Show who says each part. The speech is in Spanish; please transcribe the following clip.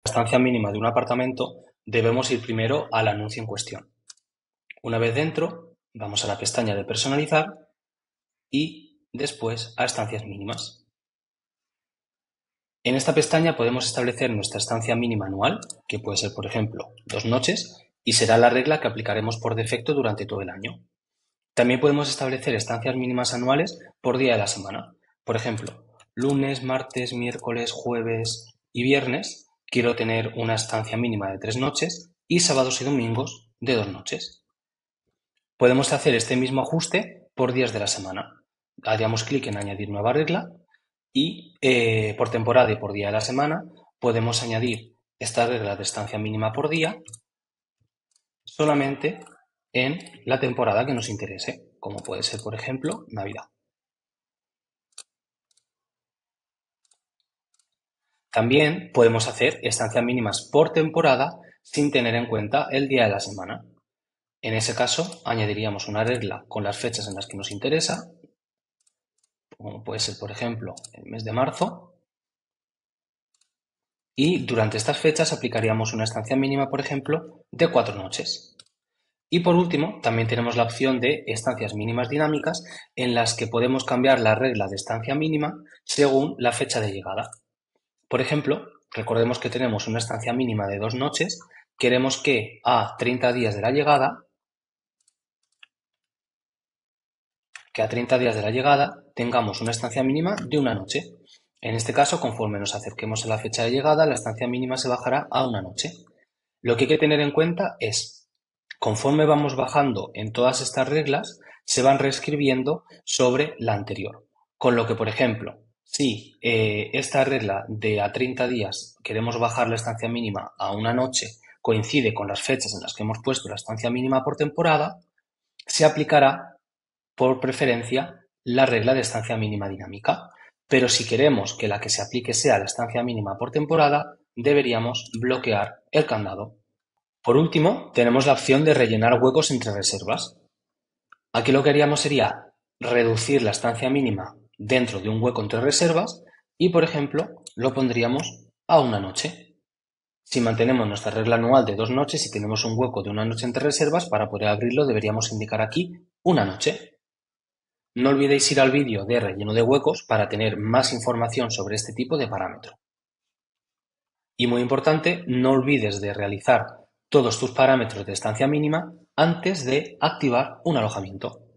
Speaker 1: estancia mínima de un apartamento, debemos ir primero al anuncio en cuestión. Una vez dentro, vamos a la pestaña de personalizar y después a estancias mínimas. En esta pestaña podemos establecer nuestra estancia mínima anual, que puede ser, por ejemplo, 2 noches, y será la regla que aplicaremos por defecto durante todo el año. También podemos establecer estancias mínimas anuales por día de la semana. Por ejemplo, lunes, martes, miércoles, jueves y viernes quiero tener una estancia mínima de 3 noches y sábados y domingos de 2 noches. Podemos hacer este mismo ajuste por días de la semana. Haríamos clic en añadir nueva regla y por temporada y por día de la semana podemos añadir esta regla de estancia mínima por día solamente en la temporada que nos interese, como puede ser, por ejemplo, Navidad. También podemos hacer estancias mínimas por temporada sin tener en cuenta el día de la semana. En ese caso, añadiríamos una regla con las fechas en las que nos interesa, como puede ser, por ejemplo, el mes de marzo, y durante estas fechas aplicaríamos una estancia mínima, por ejemplo, de 4 noches. Y por último, también tenemos la opción de estancias mínimas dinámicas en las que podemos cambiar la regla de estancia mínima según la fecha de llegada. Por ejemplo, recordemos que tenemos una estancia mínima de 2 noches, queremos que a 30 días de la llegada, tengamos una estancia mínima de 1 noche. En este caso, conforme nos acerquemos a la fecha de llegada, la estancia mínima se bajará a 1 noche. Lo que hay que tener en cuenta es, conforme vamos bajando en todas estas reglas, se van reescribiendo sobre la anterior. Con lo que, por ejemplo, si esta regla de a 30 días queremos bajar la estancia mínima a 1 noche, coincide con las fechas en las que hemos puesto la estancia mínima por temporada, se aplicará por preferencia la regla de estancia mínima dinámica. Pero si queremos que la que se aplique sea la estancia mínima por temporada, deberíamos bloquear el candado. Por último, tenemos la opción de rellenar huecos entre reservas. Aquí lo que haríamos sería reducir la estancia mínima dentro de un hueco entre reservas y, por ejemplo, lo pondríamos a 1 noche. Si mantenemos nuestra regla anual de 2 noches y tenemos un hueco de 1 noche entre reservas, para poder abrirlo deberíamos indicar aquí 1 noche. No olvidéis ir al vídeo de relleno de huecos para tener más información sobre este tipo de parámetro. Y muy importante, no olvides de realizar todos tus parámetros de estancia mínima antes de activar un alojamiento.